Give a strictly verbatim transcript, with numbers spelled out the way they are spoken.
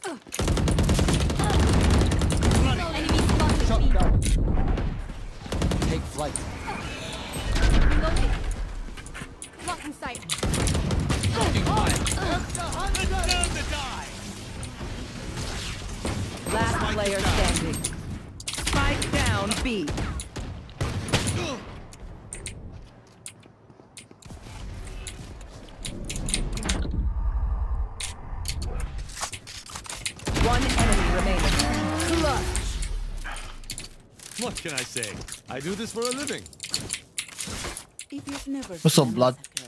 Enemy spotted. Shot B. down. Take flight. Reloading. Blocking sight. Last player standing. Spike down B. One enemy remaining. Clutch. What can I say? I do this for a living. If you've never What's up, been- blood?